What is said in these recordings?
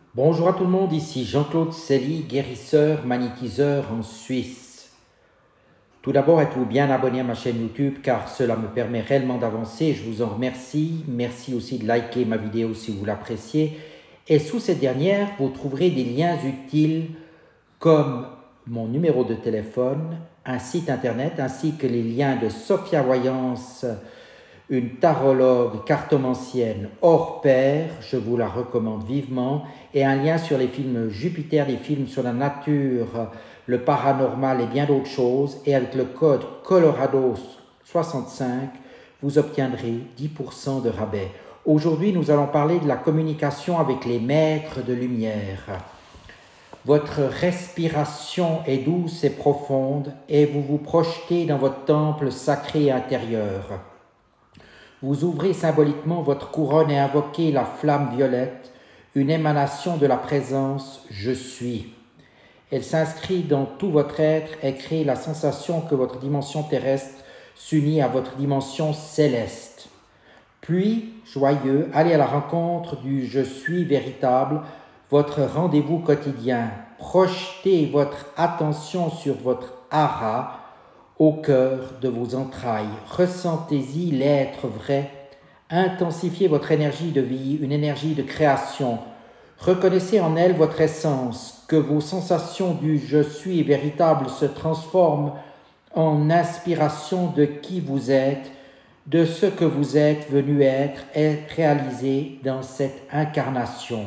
Bonjour à tout le monde, ici Jean-Claude Selly, guérisseur, magnétiseur en Suisse. Tout d'abord, êtes-vous bien abonné à ma chaîne YouTube car cela me permet réellement d'avancer. Je vous en remercie. Merci aussi de liker ma vidéo si vous l'appréciez. Et sous cette dernière, vous trouverez des liens utiles comme mon numéro de téléphone, un site internet ainsi que les liens de Sophia Voyance, une tarologue cartomancienne hors pair, je vous la recommande vivement, et un lien sur les films Jupiter, des films sur la nature, le paranormal et bien d'autres choses. Et avec le code Colorado65, vous obtiendrez 10% de rabais. Aujourd'hui, nous allons parler de la communication avec les maîtres de lumière. Votre respiration est douce et profonde et vous vous projetez dans votre temple sacré intérieur. Vous ouvrez symboliquement votre couronne et invoquez la flamme violette, une émanation de la présence « Je suis ». Elle s'inscrit dans tout votre être et crée la sensation que votre dimension terrestre s'unit à votre dimension céleste. Puis, joyeux, allez à la rencontre du « Je suis » véritable, votre rendez-vous quotidien. Projetez votre attention sur votre hara, au cœur de vos entrailles. Ressentez-y l'être vrai. Intensifiez votre énergie de vie, une énergie de création. Reconnaissez en elle votre essence, que vos sensations du « je suis » véritable se transforment en inspiration de qui vous êtes, de ce que vous êtes venu être et réaliser dans cette incarnation.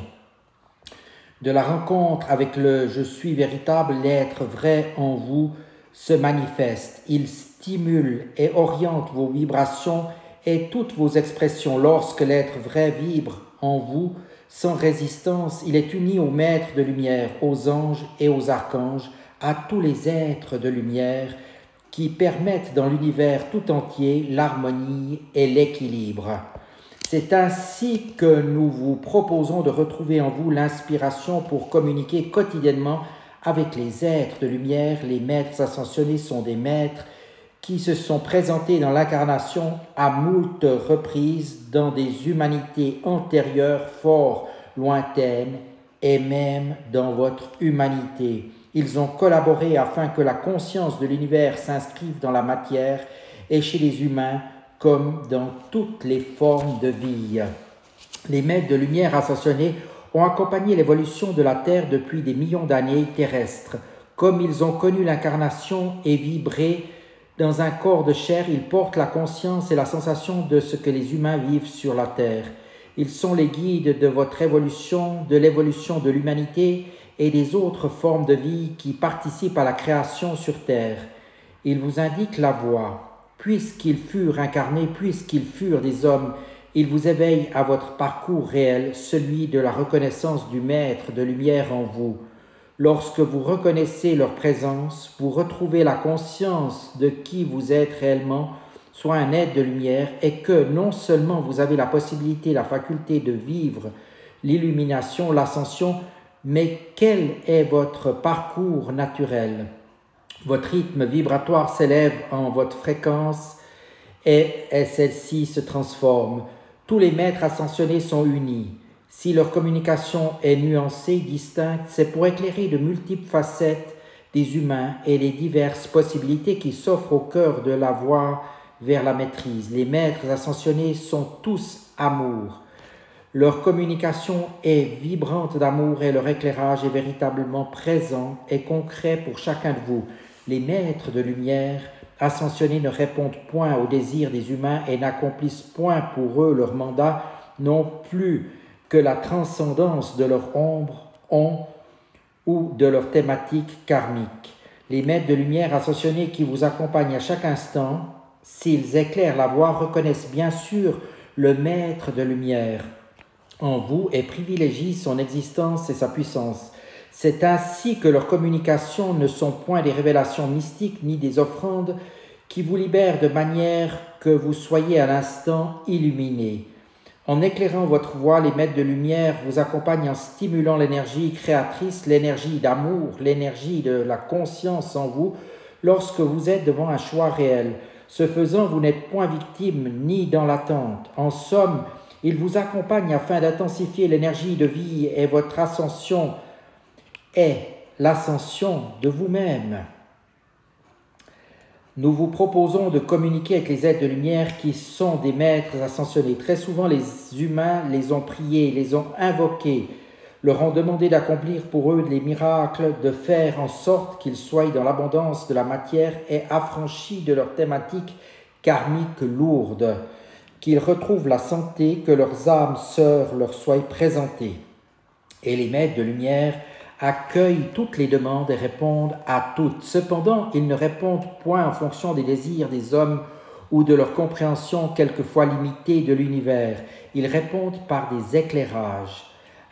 De la rencontre avec le « je suis » véritable, l'être vrai en vous se manifeste. Il stimule et oriente vos vibrations et toutes vos expressions. Lorsque l'être vrai vibre en vous, sans résistance, il est uni aux maîtres de lumière, aux anges et aux archanges, à tous les êtres de lumière qui permettent dans l'univers tout entier l'harmonie et l'équilibre. C'est ainsi que nous vous proposons de retrouver en vous l'inspiration pour communiquer quotidiennement avec les êtres de lumière. Les maîtres ascensionnés sont des maîtres qui se sont présentés dans l'incarnation à moult reprises dans des humanités antérieures fort lointaines et même dans votre humanité. Ils ont collaboré afin que la conscience de l'univers s'inscrive dans la matière et chez les humains comme dans toutes les formes de vie. Les maîtres de lumière ascensionnés ont accompagné l'évolution de la Terre depuis des millions d'années terrestres. Comme ils ont connu l'incarnation et vibré dans un corps de chair, ils portent la conscience et la sensation de ce que les humains vivent sur la Terre. Ils sont les guides de votre évolution, de l'évolution de l'humanité et des autres formes de vie qui participent à la création sur Terre. Ils vous indiquent la voie. Puisqu'ils furent incarnés, puisqu'ils furent des hommes, ils vous éveillent à votre parcours réel, celui de la reconnaissance du Maître de lumière en vous. Lorsque vous reconnaissez leur présence, vous retrouvez la conscience de qui vous êtes réellement, soit un être de lumière, et que non seulement vous avez la possibilité, la faculté de vivre l'illumination, l'ascension, mais quel est votre parcours naturel. Votre rythme vibratoire s'élève en votre fréquence et celle-ci se transforme. Tous les maîtres ascensionnés sont unis. Si leur communication est nuancée, distincte, c'est pour éclairer de multiples facettes des humains et les diverses possibilités qui s'offrent au cœur de la voie vers la maîtrise. Les maîtres ascensionnés sont tous amour. Leur communication est vibrante d'amour et leur éclairage est véritablement présent et concret pour chacun de vous. Les maîtres de lumière ascensionnés ne répondent point aux désirs des humains et n'accomplissent point pour eux leur mandat, non plus que la transcendance de leur ombre ou de leur thématique karmique. Les maîtres de lumière ascensionnés qui vous accompagnent à chaque instant, s'ils éclairent la voie, reconnaissent bien sûr le maître de lumière en vous et privilégient son existence et sa puissance. C'est ainsi que leurs communications ne sont point des révélations mystiques ni des offrandes qui vous libèrent de manière que vous soyez à l'instant illuminés. En éclairant votre voie, les maîtres de lumière vous accompagnent en stimulant l'énergie créatrice, l'énergie d'amour, l'énergie de la conscience en vous lorsque vous êtes devant un choix réel. Ce faisant, vous n'êtes point victime ni dans l'attente. En somme, Il vous accompagne afin d'intensifier l'énergie de vie et votre ascension est l'ascension de vous-même. Nous vous proposons de communiquer avec les êtres de lumière qui sont des maîtres ascensionnés. Très souvent, les humains les ont priés, les ont invoqués, leur ont demandé d'accomplir pour eux les miracles, de faire en sorte qu'ils soient dans l'abondance de la matière et affranchis de leurs thématiques karmiques lourdes, qu'ils retrouvent la santé, que leurs âmes sœurs leur soient présentées. Et les maîtres de lumière accueillent toutes les demandes et répondent à toutes. Cependant, ils ne répondent point en fonction des désirs des hommes ou de leur compréhension quelquefois limitée de l'univers. Ils répondent par des éclairages.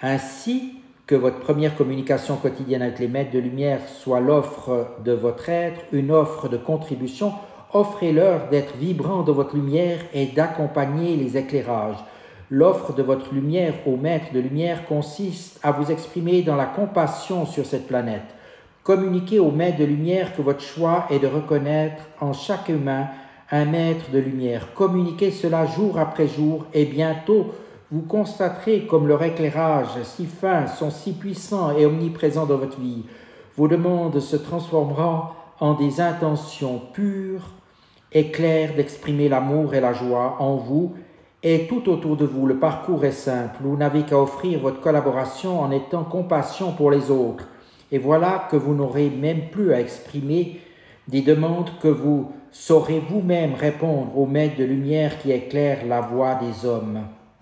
Ainsi que votre première communication quotidienne avec les maîtres de lumière soit l'offre de votre être, une offre de contribution, offrez-leur d'être vibrants de votre lumière et d'accompagner les éclairages. L'offre de votre lumière aux maîtres de lumière consiste à vous exprimer dans la compassion sur cette planète. Communiquez aux maîtres de lumière que votre choix est de reconnaître en chaque humain un maître de lumière. Communiquez cela jour après jour et bientôt vous constaterez comme leur éclairage si fin sont si puissants et omniprésents dans votre vie. Vos demandes se transformeront en des intentions pures et claires d'exprimer l'amour et la joie en vous et tout autour de vous. Le parcours est simple. Vous n'avez qu'à offrir votre collaboration en étant compassion pour les autres. Et voilà que vous n'aurez même plus à exprimer des demandes que vous saurez vous-même répondre aux maîtres de lumière qui éclairent la voie des hommes.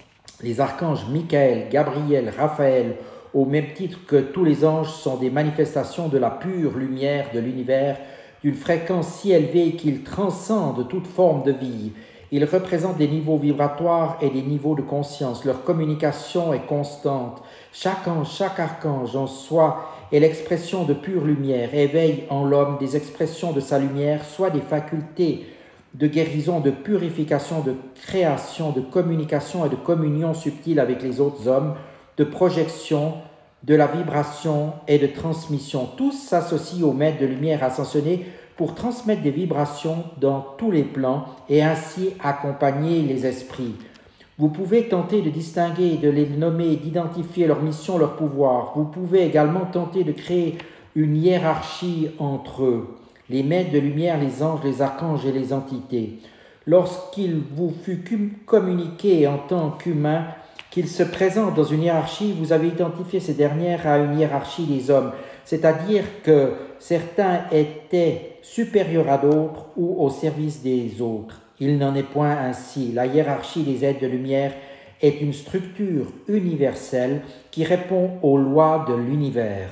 Les archanges Michael, Gabriel, Raphaël, au même titre que tous les anges, sont des manifestations de la pure lumière de l'univers, d'une fréquence si élevée qu'ils transcendent toute forme de vie. Ils représentent des niveaux vibratoires et des niveaux de conscience. Leur communication est constante. Chaque ange, chaque archange en soi est l'expression de pure lumière, éveille en l'homme des expressions de sa lumière, soit des facultés de guérison, de purification, de création, de communication et de communion subtile avec les autres hommes, de projection, de la vibration et de transmission. Tous s'associent aux maîtres de lumière ascensionnés pour transmettre des vibrations dans tous les plans et ainsi accompagner les esprits. Vous pouvez tenter de distinguer, de les nommer, d'identifier leur mission, leur pouvoir. Vous pouvez également tenter de créer une hiérarchie entre eux, les maîtres de lumière, les anges, les archanges et les entités. Lorsqu'il vous fut communiqué en tant qu'humain qu'ils se présentent dans une hiérarchie, vous avez identifié ces dernières à une hiérarchie des hommes, c'est-à-dire que certains étaient supérieurs à d'autres ou au service des autres. Il n'en est point ainsi. La hiérarchie des êtres de lumière est une structure universelle qui répond aux lois de l'univers.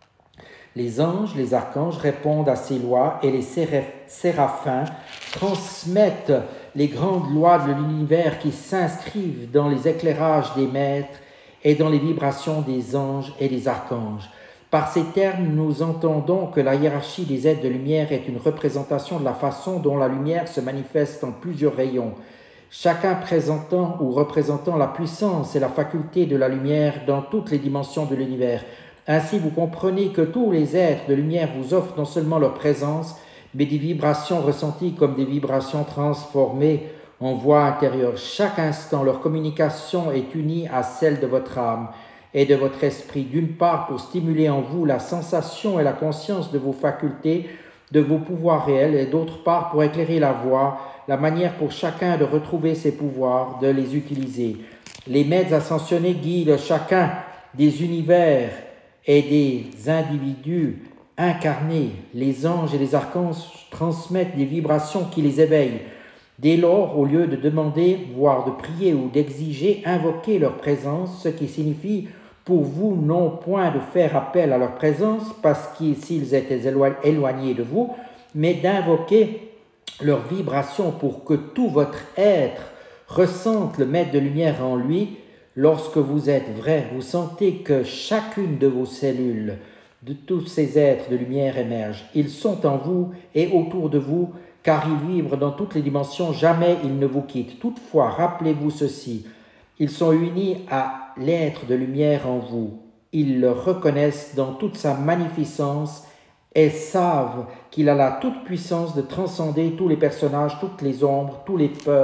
Les anges, les archanges répondent à ces lois et les séraphins transmettent les grandes lois de l'univers qui s'inscrivent dans les éclairages des maîtres et dans les vibrations des anges et des archanges. Par ces termes, nous entendons que la hiérarchie des êtres de lumière est une représentation de la façon dont la lumière se manifeste en plusieurs rayons, chacun présentant ou représentant la puissance et la faculté de la lumière dans toutes les dimensions de l'univers. Ainsi, vous comprenez que tous les êtres de lumière vous offrent non seulement leur présence, mais des vibrations ressenties comme des vibrations transformées en voix intérieure. Chaque instant, leur communication est unie à celle de votre âme et de votre esprit, d'une part pour stimuler en vous la sensation et la conscience de vos facultés, de vos pouvoirs réels, et d'autre part pour éclairer la voie, la manière pour chacun de retrouver ses pouvoirs, de les utiliser. Les maîtres ascensionnés guident chacun des univers et des individus incarnés. Les anges et les archanges transmettent des vibrations qui les éveillent. Dès lors, au lieu de demander, voire de prier ou d'exiger, invoquez leur présence, ce qui signifie pour vous non point de faire appel à leur présence parce que s'ils étaient éloignés de vous, mais d'invoquer leur vibration pour que tout votre être ressente le maître de lumière en lui. Lorsque vous êtes vrai, vous sentez que chacune de vos cellules, de tous ces êtres de lumière émergent. Ils sont en vous et autour de vous, car ils vibrent dans toutes les dimensions, jamais ils ne vous quittent. Toutefois, rappelez-vous ceci, ils sont unis à l'être de lumière en vous. Ils le reconnaissent dans toute sa magnificence et savent qu'il a la toute-puissance de transcender tous les personnages, toutes les ombres, tous les peurs,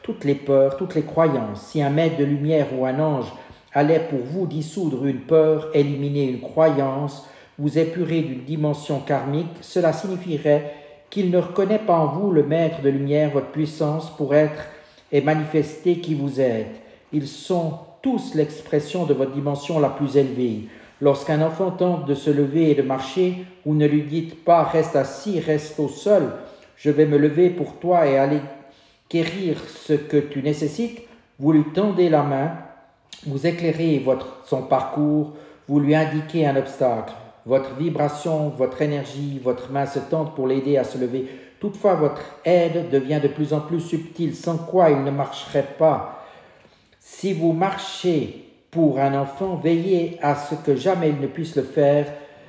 toutes les peurs, toutes les croyances. Si un maître de lumière ou un ange allait pour vous dissoudre une peur, éliminer une croyance, vous épurer d'une dimension karmique, cela signifierait qu'il ne reconnaît pas en vous le maître de lumière, votre puissance pour être et manifester qui vous êtes. Ils sont tous l'expression de votre dimension la plus élevée. Lorsqu'un enfant tente de se lever et de marcher, vous ne lui dites pas « reste assis, reste au sol, je vais me lever pour toi et aller quérir ce que tu nécessites ». Vous lui tendez la main, vous éclairez son parcours, vous lui indiquez un obstacle. Votre vibration, votre énergie, votre main se tend pour l'aider à se lever. Toutefois, votre aide devient de plus en plus subtile, sans quoi il ne marcherait pas. Si vous marchez pour un enfant, veillez à ce que jamais il ne puisse le faire.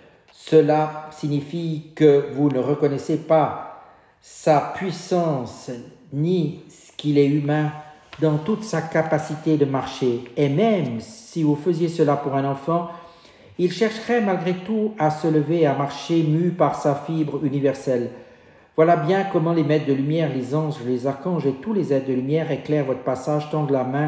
Cela signifie que vous ne reconnaissez pas sa puissance ni qu'il est humain dans toute sa capacité de marcher. Et même si vous faisiez cela pour un enfant, il chercherait malgré tout à se lever et à marcher mu par sa fibre universelle. Voilà bien comment les maîtres de lumière, les anges, les archanges et tous les êtres de lumière éclairent votre passage, tendent la main,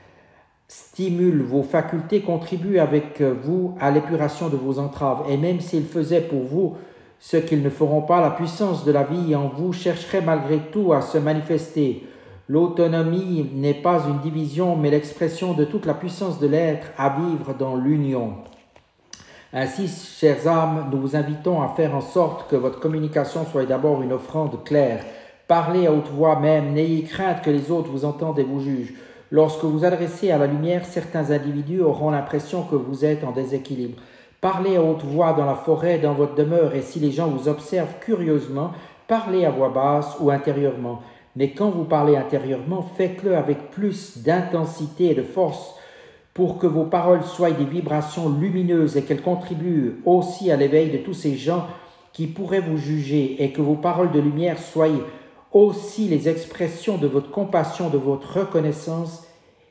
stimulent vos facultés, contribuent avec vous à l'épuration de vos entraves. Et même s'ils faisaient pour vous ce qu'ils ne feront pas, la puissance de la vie en vous chercherait malgré tout à se manifester. L'autonomie n'est pas une division, mais l'expression de toute la puissance de l'être à vivre dans l'union. Ainsi, chères âmes, nous vous invitons à faire en sorte que votre communication soit d'abord une offrande claire. Parlez à haute voix même, n'ayez crainte que les autres vous entendent et vous jugent. Lorsque vous adressez à la lumière, certains individus auront l'impression que vous êtes en déséquilibre. Parlez à haute voix dans la forêt, dans votre demeure, et si les gens vous observent curieusement, parlez à voix basse ou intérieurement. Mais quand vous parlez intérieurement, faites-le avec plus d'intensité et de force, pour que vos paroles soient des vibrations lumineuses et qu'elles contribuent aussi à l'éveil de tous ces gens qui pourraient vous juger, et que vos paroles de lumière soient aussi les expressions de votre compassion, de votre reconnaissance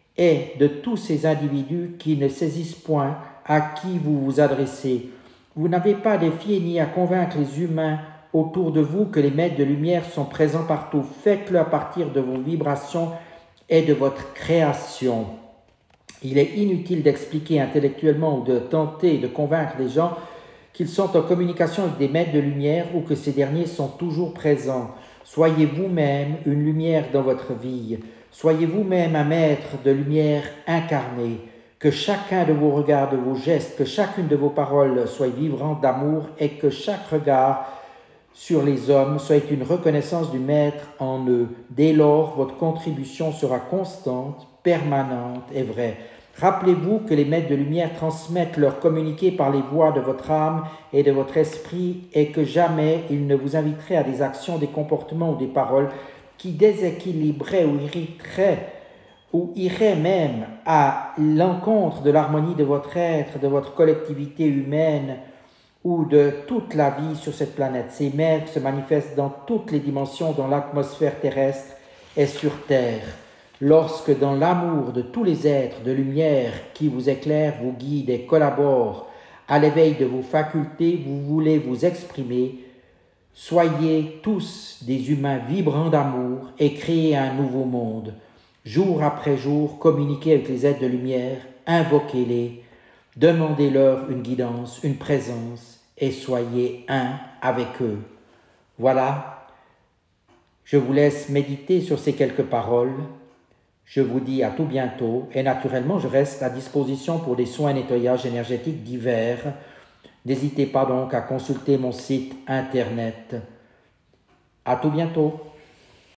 et de tous ces individus qui ne saisissent point à qui vous vous adressez. Vous n'avez pas à défier ni à convaincre les humains autour de vous que les maîtres de lumière sont présents partout. Faites-le à partir de vos vibrations et de votre création. Il est inutile d'expliquer intellectuellement ou de tenter de convaincre les gens qu'ils sont en communication avec des maîtres de lumière ou que ces derniers sont toujours présents. Soyez vous-même une lumière dans votre vie. Soyez vous-même un maître de lumière incarné. Que chacun de vos regards, de vos gestes, que chacune de vos paroles soit vibrante d'amour et que chaque regard sur les hommes soit une reconnaissance du maître en eux. Dès lors, votre contribution sera constante, permanente et vraie. Rappelez-vous que les maîtres de lumière transmettent leur communiqué par les voix de votre âme et de votre esprit et que jamais ils ne vous inviteraient à des actions, des comportements ou des paroles qui déséquilibreraient ou irriteraient ou iraient même à l'encontre de l'harmonie de votre être, de votre collectivité humaine ou de toute la vie sur cette planète. Ces maîtres se manifestent dans toutes les dimensions, dans l'atmosphère terrestre et sur Terre. Lorsque dans l'amour de tous les êtres de lumière qui vous éclairent, vous guident et collaborent à l'éveil de vos facultés, vous voulez vous exprimer, soyez tous des humains vibrants d'amour et créez un nouveau monde. Jour après jour, communiquez avec les êtres de lumière, invoquez-les, demandez-leur une guidance, une présence et soyez un avec eux. Voilà, je vous laisse méditer sur ces quelques paroles. Je vous dis à tout bientôt et naturellement je reste à disposition pour des soins et nettoyages énergétiques divers. N'hésitez pas donc à consulter mon site internet. À tout bientôt.